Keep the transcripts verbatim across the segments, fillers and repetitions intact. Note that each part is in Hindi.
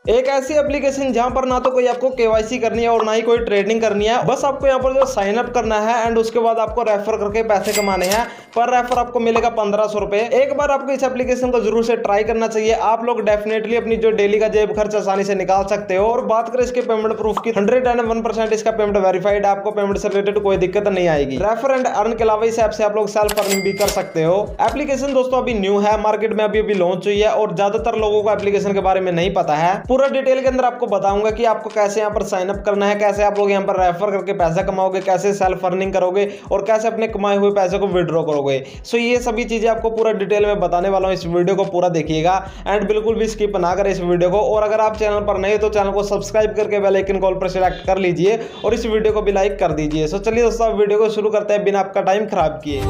एक ऐसी एप्लीकेशन जहां पर ना तो कोई आपको केवाईसी करनी है और ना ही कोई ट्रेडिंग करनी है, बस आपको यहाँ पर जो साइन अप करना है एंड उसके बाद आपको रेफर करके पैसे कमाने हैं। पर रेफर आपको मिलेगा पंद्रह सौ रुपए। एक बार आपको इस एप्लीकेशन को जरूर से ट्राई करना चाहिए। आप लोग डेफिनेटली अपनी जो डेली का जेब खर्च आसानी से निकाल सकते हो। और बात करें इसके पेमेंट प्रूफ की, हंड्रेड एंड वन परसेंट इसका पेमेंट वेरीफाइड, आपको पेमेंट से रिलेटेड कोई दिक्कत नहीं आएगी। रेफर एंड अर्न के अलावा इस ऐप से आप लोग सेल्फ अर्निंग भी कर सकते हो। एप्लीकेशन दोस्तों अभी न्यू है, मार्केट में अभी अभी लॉन्च हुई है और ज्यादातर लोगों को एप्लीकेशन के बारे में नहीं पता है। पूरा डिटेल के अंदर आपको बताऊंगा कि आपको कैसे यहाँ पर साइन अप करना है, कैसे आप लोग यहाँ पर रेफर करके पैसा कमाओगे, कैसे सेल्फ अर्निंग करोगे और कैसे अपने कमाए हुए पैसे को विड्रॉ करोगे। सो ये सभी चीजें आपको पूरा डिटेल में बताने वाला हूँ। इस वीडियो को पूरा देखिएगा एंड बिल्कुल भी स्किप ना करें इस वीडियो को। और अगर आप चैनल पर नए तो चैनल को सब्सक्राइब करके बेल आइकन कॉल पर सेलेक्ट कर लीजिए और इस वीडियो को भी लाइक कर दीजिए। सो चलिए दोस्तों वीडियो को शुरू करते हैं बिना आपका टाइम खराब किए।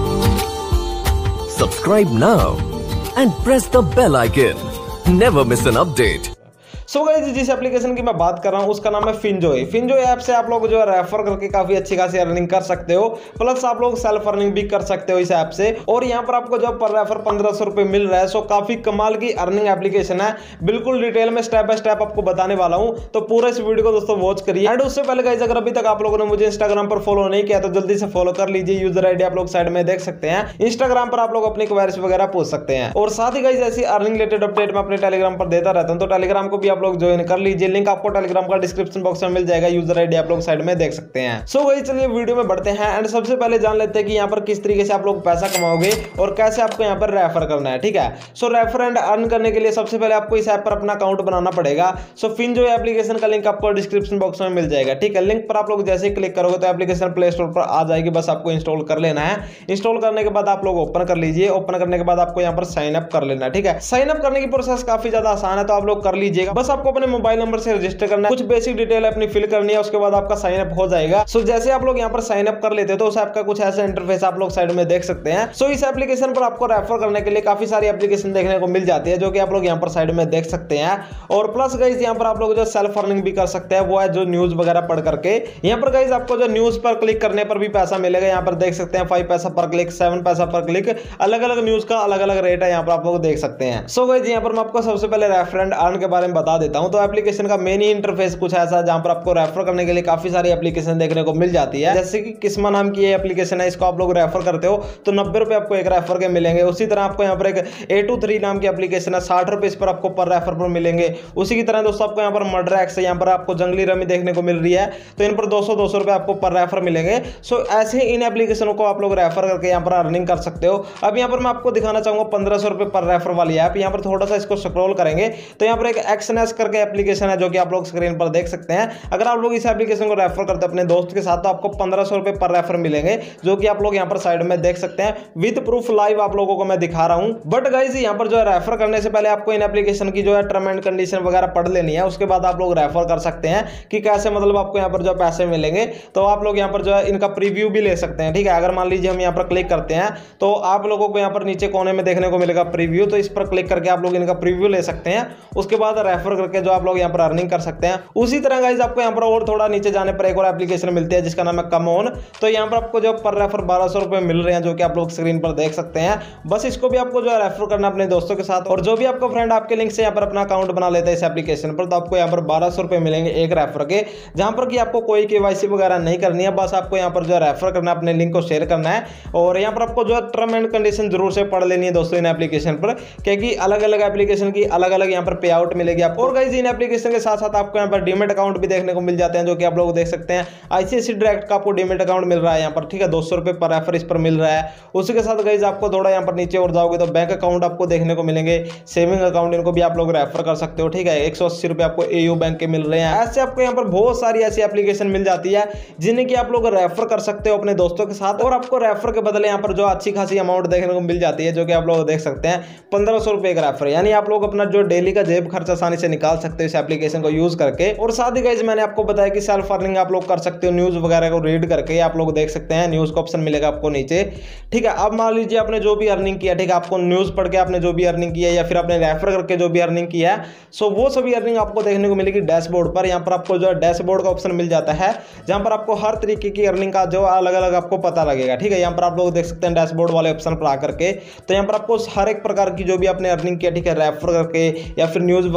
Subscribe now and press the bell icon. Never miss an update. So guys जिस एप्लीकेशन की मैं बात कर रहा हूं उसका नाम है फिनजॉय। फिनजॉय ऐप से आप लोग जो है रेफर करके काफी अच्छी खासी अर्निंग कर सकते हो, प्लस आप लोग सेल्फ अर्निंग भी कर सकते हो इस ऐप से। और यहाँ पर आपको जो पर रेफर पंद्रह सौ रुपए मिल रहा है। सो काफी कमाल की अर्निंग एप्लीकेशन है, बिल्कुल डिटेल में स्टेप बाय स्टेप आपको बताने वाला हूँ। तो पूरा इस वीडियो को दोस्तों वॉच करिए। एंड उससे पहले गाइस अगर अभी तक आप लोगों ने मुझे इंस्टाग्राम पर फॉलो नहीं किया तो जल्दी से फॉलो कर लीजिए। यूजर आईडी आप लोग साइड में देख सकते हैं। इंस्टाग्राम पर आप लोग अपनी क्वेरीज वगैरह पूछ सकते हैं। और साथ ही गाइस ऐसी अर्निंग रिलेटेड अपडेट मैं अपने टेलीग्राम पर देता रहता हूँ, तो टेलीग्राम को भी आप लोग ज्वाइन कर लीजिए। लिंक आपको टेलीग्राम का डिस्क्रिप्शन बॉक्स में मिल जाएगा। यूजर आईडी आप लोग साइड में देख सकते हैं। सो वही चलिए वीडियो में बढ़ते हैं एंड सबसे पहले जान लेते हैं कि यहाँ पर किस तरीके से आप लोग पैसा कमाओगे और कैसे आपको यहाँ पर रेफर करना है। ठीक है, सो रेफर एंड अर्न करने के लिए सबसे पहले आपको इस ऐप पर अपना अकाउंट बनाना पड़ेगा। सो फिनजॉय एप्लीकेशन का लिंक आपको डिस्क्रिप्शन बॉक्स में मिल जाएगा। ठीक है, लिंक पर आप लोग जैसे ही क्लिक करोगे तो एप्लीकेशन प्ले स्टोर पर आ जाएगी, बस आपको इंस्टॉल कर लेना है। इंस्टॉल करने के बाद आप लोग ओपन कर लीजिए। ओपन करने के बाद आपको यहाँ पर साइन अप कर लेना है। ठीक है, साइन अप करने की प्रोसेस काफी ज्यादा आसान है, तो आप लोग कर लीजिएगा। बस आपको अपने मोबाइल नंबर से रजिस्टर करना है, कुछ बेसिक डिटेल अपनी फिल करनी है, उसके बाद आपका साइन अप हो जाएगा। सो so, जैसे आप लोग यहाँ पर साइन अप कर लेते हैं तो उस ऐप का कुछ ऐसा इंटरफेस आप लोग साइड में देख सकते हैं। सो so, इस एप्लीकेशन पर आपको रेफर करने के लिए काफी सारी एप्लीकेशन देखने को मिल जाती है, जो कि आप लोग यहाँ पर साइड में देख सकते हैं। और प्लस गाइस यहाँ पर आप लोग जो सेल्फ अर्निंग भी कर सकते हैं, वो है जो न्यूज वगैरह पढ़ करके। यहाँ पर गाइस आपको जो न्यूज पर क्लिक करने पर भी पैसा मिलेगा। यहाँ पर देख सकते हैं फाइव पैसा पर क्लिक, सेवन पैसा पर क्लिक, अलग अलग न्यूज का अलग अलग रेट है, यहाँ पर आप लोग देख सकते हैं। सो गाइस यहाँ पर मैं आपको सबसे पहले रेफर एंड अर्न के बारे में बता देता हूँ। तो एप्लीकेशन का मेन ही इंटरफेस कुछ ऐसा जहां पर आपको रेफर करने के लिए काफी सारी एप्लीकेशन देखने को मिल जाती है। जैसे कि किस्मा नाम की ये एप्लीकेशन है, इसको आप लोग रेफर करते हो तो नब्बे रुपए आपको एक रेफर के मिलेंगे। उसी तरह आपको यहाँ पर एक ए टू थ्री नाम की एप्लीकेशन है, साठ रुपए इस पर आपको पर रेफर पर मिलेंगे। उसी की तरह दोस्तों आपको यहाँ पर मर्डर एक्स, यहाँ पर आपको जंगली रमी देखने को मिल रही है, तो इन पर दो सौ दो सौ रुपए आपको पर रेफर मिलेंगे। सो ऐसे इन एप्लीकेशनों को आप लोग रेफर करके यहाँ पर अर्निंग कर सकते हो। अब यहाँ पर मैं आपको दिखाना चाहूंगा पंद्रह सौ रुपए पर रेफर वाली ऐप। यहाँ पर थोड़ा सा इसको स्क्रॉल करेंगे तो यहाँ पर एक एक्सएनएस करके एप्लीकेशन है, जो कि आप लोग स्क्रीन पर देख सकते हैं। अगर आप लोग इस एप्लीकेशन को रेफर करते हैं अपने दोस्त के साथ तो आपको पंद्रह सौ रुपए पर रेफर मिलेंगे, जो कि आप लोग यहाँ पर साइड में देख सकते हैं। विद प्रूफ लाइव आप लोगों को मैं दिखा रहा हूं। बट गाइस यहाँ पर जो है रेफर करने से पहले आपको इन एप्लीकेशन की जो है टर्म एंड कंडीशन वगैरह पढ़ लेनी है, उसके बाद आप लोग रेफर कर सकते हैं कि कैसे मतलब आपको यहाँ पर जो पैसे मिलेंगे। तो आप लोग यहाँ पर जो है इनका प्रीव्यू भी ले सकते हैं। ठीक है, अगर मान लीजिए हम यहाँ पर क्लिक करते हैं तो आप लोगों को यहाँ पर नीचे कोने में देखने को मिलेगा प्रीव्यू, तो इस पर क्लिक करके आप लोग इनका प्रीव्यू ले सकते हैं। उसके बाद रेफर करके जो आप लोग यहाँ पर अर्निंग कर सकते हैं। उसी तरह गाइस आपको यहाँ पर और थोड़ा नीचे जाने पर एक और एप्लीकेशन मिलती है जिसका नाम है कम ऑन। तो यहाँ पर आपको जो पर रेफर बारह सौ रुपए मिल रहे हैं, जो कि आप लोग स्क्रीन पर देख सकते हैं। बस इसको भी आपको जो है रेफर करना अपने दोस्तों के साथ, और जो भी आपको फ्रेंड आपके लिंक से यहाँ पर अपना अकाउंट बना लेता है इस एप्लीकेशन पर, तो आपको यहाँ पर बारह सौ रुपए मिलेंगे एक रेफर के, जहां पर कि आपको कोई केवाईसी वगैरह नहीं करनी है। बस आपको यहाँ पर जो है रेफर करना, अपने लिंक को शेयर करना है। और यहाँ पर आपको जो है टर्म एंड कंडीशन जरूर से पढ़ लेनी है दोस्तों इन एप्लीकेशन पर, क्योंकि अलग अलग एप्लीकेशन की अलग अलग यहाँ पर पे आउट मिलेगी आपको। और गाइस इन एप्लीकेशन के साथ साथ आपको यहाँ पर डीमेट अकाउंट भी देखने को मिल जाते हैं, जो कि आप लोग देख सकते हैं। आईसीआईसी डायरेक्ट का आपको डीमेट अकाउंट मिल रहा है यहाँ पर। ठीक है, दो सौ रुपए पर रेफर इस पर मिल रहा है। उसी के साथ गाइस आपको थोड़ा यहाँ पर नीचे और जाओगे तो बैंक अकाउंट आपको देखने को मिलेंगे, सेविंग अकाउंट, इनको भी आप लोग रेफर कर सकते हो। ठीक है, एक सौ अस्सी रुपए आपको एयू बैंक के मिल रहे हैं। ऐसे आपको यहाँ पर बहुत सारी ऐसी एप्लीकेशन मिल जाती है जिन्हें की आप लोग रेफर कर सकते हो अपने दोस्तों के साथ, और आपको रेफर के बदले यहाँ पर जो अच्छी खासी अमाउंट देखने को मिल जाती है, जो कि आप लोग देख सकते हैं पंद्रह सौ रुपए का रेफर। यानी आप लोग अपना जो डेली का जेब खर्च आसानी से निकाल सकते हो इस एप्लीकेशन को यूज करके। और साथ ही गाइस मैंने आपको बताया कि सेल्फ अर्निंग आप लोग कर सकते हो न्यूज वगैरह को रीड करके। आप लोग देख सकते हैं न्यूज का ऑप्शन मिलेगा आपको नीचे। ठीक है, अब मान लीजिए आपने जो भी अर्निंग किया, ठीक है, आपको न्यूज पढ़ के आपने जो भी अर्निंग किया या फिर आपने रेफर करके जो भी अर्निंग किया है, सो वो सभी अर्निंग आपको देखने को मिलेगी डैशबोर्ड पर। यहाँ पर आपको जो है डैशबोर्ड का ऑप्शन मिल जाता है, जहां पर आपको हर तरीके की अर्निंग का जो अलग अलग आपको पता लगेगा। ठीक है, यहाँ पर आप लोग देख सकते हैं डैशबोर्ड वाले ऑप्शन पर आकर के, तो यहाँ पर आपको हर एक प्रकार की जो भी आपने अर्निंग किया, ठीक है, रेफर करके या फिर न्यूज वगैरह पढ़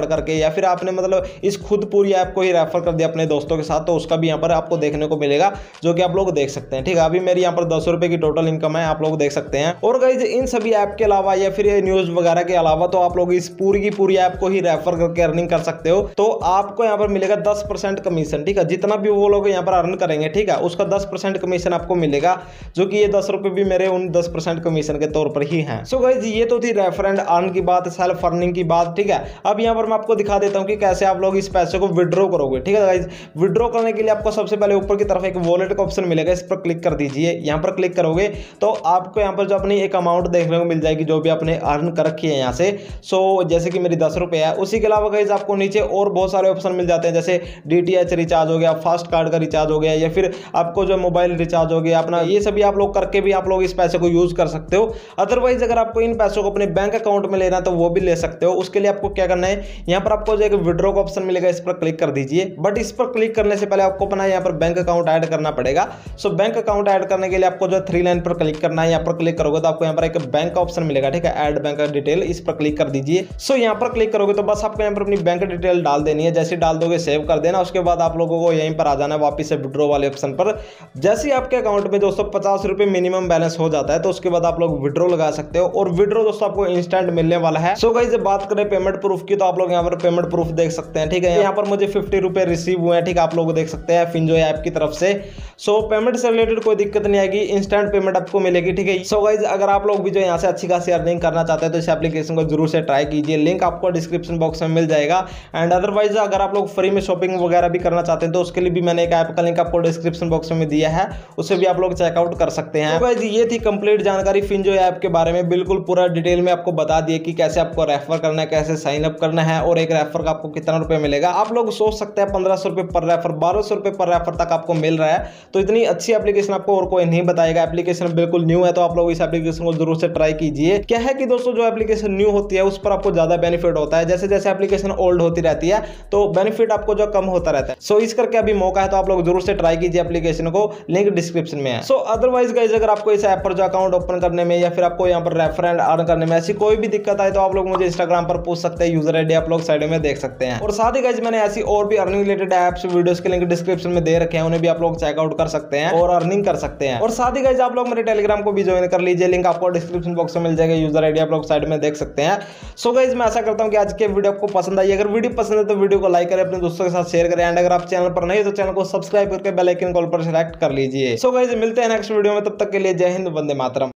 करके, या फिर आपने मतलब इस खुद पूरी ऐप को ही रेफर कर दिया अपने दोस्तों के साथ, तो उसका भी यहाँ पर आपको देखने को मिलेगा, जो कि आप लोग देख सकते हैं। ठीक है, अभी मेरी यहाँ पर दस रुपए की टोटल इनकम है, आप लोग देख सकते हैं। और गाइस इन सभी ऐप के अलावा या फिर ये न्यूज वगैरह के अलावा तो आप लोग इस पूरी की पूरी ऐप को ही रेफर करके अर्निंग कर सकते हो। तो आपको यहाँ पर मिलेगा दस परसेंट कमीशन। ठीक है, जितना भी वो लोग यहाँ पर अर्न करेंगे, ठीक है, उसका दस परसेंट कमीशन आपको मिलेगा, जो कि ये दस रुपए भी मेरे उन दस परसेंट कमीशन के तौर पर ही है। सो गाइस ये तो थी रेफर एंड अर्न की बात, सेल्फ अर्निंग की बात। ठीक है, अब यहाँ पर मैं आपको दिखा देता हूँ कि कैसे आप लोग इस पैसे को विड्रॉ करोगे। ठीक है गाइस, विड्रॉ करने के लिए आपको सबसे पहले ऊपर की तरफ एक वॉलेट का ऑप्शन मिलेगा, इस पर क्लिक कर दीजिए। यहाँ पर क्लिक करोगे तो आपको यहाँ पर जो अपनी एक अमाउंट देखने को मिल जाएगी, जो भी आपने अर्न कर रखी है यहाँ से। सो जैसे कि मेरी दस रुपए है। उसी के अलावा गाइस आपको नीचे और बहुत सारे ऑप्शन मिल जाते हैं, जैसे डीटीएच रिचार्ज हो गया, फास्ट कार्ड का रिचार्ज हो गया, या फिर आपको जो मोबाइल रिचार्ज हो गया अपना, ये सभी आप लोग करके भी आप लोग इस पैसे को यूज कर सकते हो। अदरवाइज अगर आपको इन पैसों को अपने बैंक अकाउंट में लेना है तो वो भी ले सकते हो। उसके लिए आपको क्या करना है, यहाँ पर आपको जो एक विड्रॉ का ऑप्शन मिलेगा, इस पर क्लिक कर दीजिए। बट इस पर क्लिक करने से पहले आपको अपना यहाँ पर बैंक अकाउंट ऐड करना पड़ेगा। सो बैंक अकाउंट ऐड करने के लिए आपको जो थ्री लाइन पर क्लिक करना है, यहाँ पर क्लिक करोगे तो आपको यहाँ पर एक बैंक का ऑप्शन मिलेगा। ठीक है, ऐड बैंक डिटेल, इस पर क्लिक कर दीजिए। सो यहाँ पर क्लिक करोगे तो बस आपको यहाँ पर अपनी बैंक डिटेल डाल देनी है। जैसे डाल दोगे सेव कर देना, उसके बाद आप लोगों को यहीं पर आ जाना है वापस से विड्रॉ वाले ऑप्शन पर। जैसे आपके अकाउंट में दोस्तों पचास रुपए मिनिमम बैलेंस हो जाता है, तो उसके बाद आप लोग विड्रॉ लगा सकते हो, और विड्रॉ दोस्तों आपको इंस्टेंट मिलने वाला है। सो गाइस जब बात करें पेमेंट प्रूफ की, तो आप लोग यहाँ पर पेमेंट प्रूफ देख सकते हैं। ठीक है, यहाँ पर मुझे फिफ्टी रुपए रिसीव हुए हैं। ठीक है, आप लोग देख सकते हैं फिनजो ऐप की तरफ से। सो पेमेंट से रिलेटेड कोई दिक्कत नहीं आएगी, इंस्टेंट पेमेंट आपको मिलेगी। ठीक है, सो गाइस अगर आप लोग भी जो यहाँ से अच्छी खासी अर्निंग करना चाहते हैं तो इस एप्लीकेशन को जरूर से ट्राई कीजिए, लिंक आपको डिस्क्रिप्शन बॉक्स में मिल जाएगा। एंड अदरवाइज अगर आप लोग फ्री में शॉपिंग वगैरह भी करना चाहते हैं तो उसके लिए भी मैंने एक ऐप का लिंक आपको डिस्क्रिप्शन बॉक्स में दिया है, उससे भी आप लोग चेकआउट कर सकते हैं। तो गाइस ये थी कंप्लीट जानकारी फिनजो ऐप के बारे में, बिल्कुल पूरा डिटेल में आपको बता दिए कि कैसे आपको रेफर करना है, कैसे साइन अप करना है, और एक रेफर का आपको कितना रुपए मिलेगा। आप लोग सोच सकते हैं पंद्रह सौ रुपए पर रेफर, बारह सौ रुपए पर रेफर तक आपको मिल रहा है। तो इतनी अच्छी एप्लीकेशन आपको और कोई नहीं बताएगा। एप्लीकेशन बिल्कुल न्यू है, तो आप लोग इस एप्लीकेशन को जरूर से ट्राई कीजिए। क्या है कि दोस्तों जो एप्लीकेशन न्यू होती है उस पर आपको ज्यादा बेनिफिट होता है, जैसे जैसे एप्लीकेशन ओल्ड होती रहती है तो बेनिफिट आपको जो कम होता रहता है। सो इस करके अभी मौका है, तो आप लोग जरूर से ट्राई कीजिए एप्लीकेशन को, लिंक डिस्क्रिप्शन में है। सो अदरवाइज गाइस अगर आपको इस ऐप पर जो अकाउंट ओपन करने में या फिर आपको यहाँ पर रेफर एंड अर्न करने में ऐसी कोई भी दिक्कत आए तो आप लोग मुझे इंस्टाग्राम पर पूछ सकते हैं, यूजर आईडी आप लोग साइड में देख सकते हैं। और साथ ही गाइस मैंने ऐसी और भी अर्निंग रिलेटेड एप्स वीडियोस के लिंक डिस्क्रिप्शन में दे रखे हैं, उन्हें भी आप लोग चेकआउट कर सकते हैं और अर्निंग कर सकते हैं। और साथ ही गाइस आप लोग मेरे टेलीग्राम को भी ज्वाइन कर लीजिए, लिंक आपको डिस्क्रिप्शन बॉक्स में मिल जाएगा, यूजर आईडी आप लोग साइड में देख सकते हैं। सो गाइस मैं आशा करता हूं कि आज के वीडियो आपको पसंद आई। अगर वीडियो पसंद है तो वीडियो को लाइक करें, अपने दोस्तों के साथ शेयर करें, एंड अगर आप चैनल पर नहीं तो चैनल को सब्सक्राइब करके बेल आइकन कॉल पर सेलेक्ट कर लीजिए। सो गाइस मिलते हैं नेक्स्ट वीडियो में, तब तक के लिए जय हिंद, वंदे मातरम।